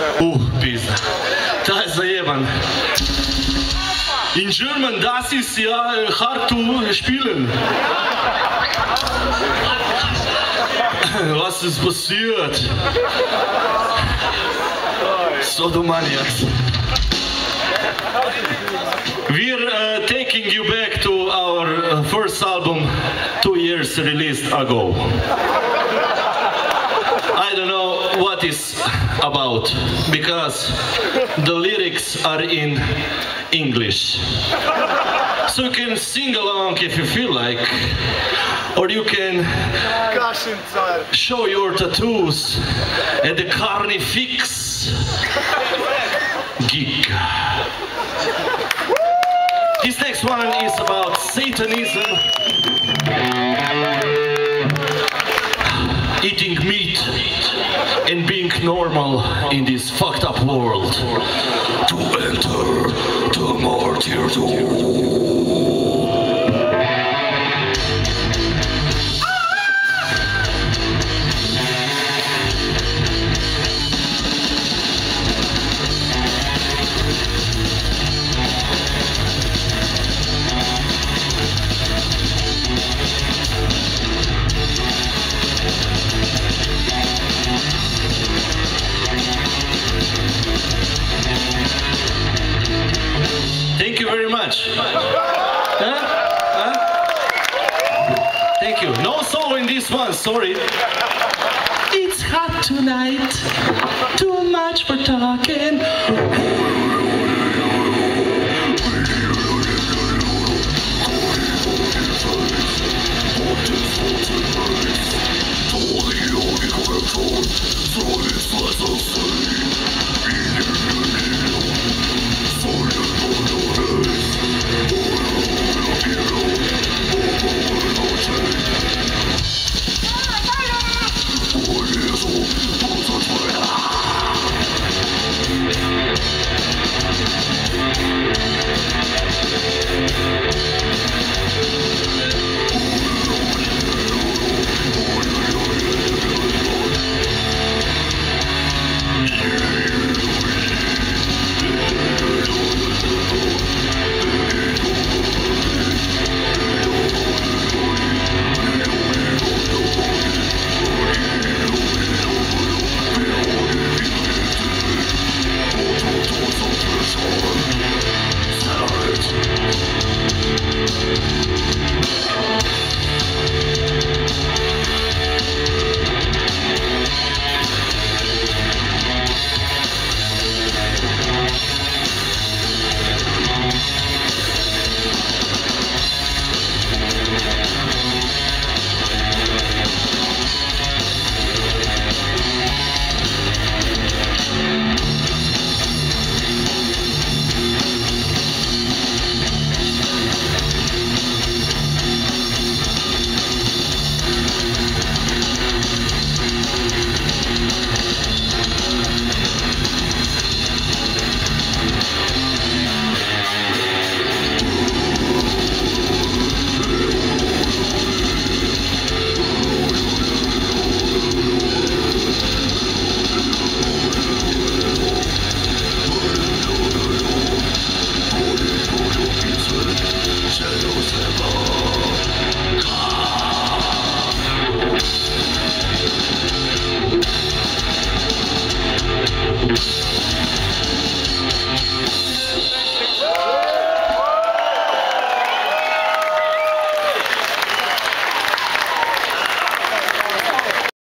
Pizda. Ta je zajeban. In German, das ist ja hard to spielen. Was ist passiert? Sodomaniacs. We're taking you back to our first album 2 years released ago. I don't know what it's about, because the lyrics are in English. So you can sing along if you feel like, or you can show your tattoos at the Carnifix gig. This next one is about Satanism, eating meat and being normal in this fucked up world. To enter the martyrdom. Thank you very much. Thank you. No solo in this one, sorry. It's hot tonight. Too much for talking.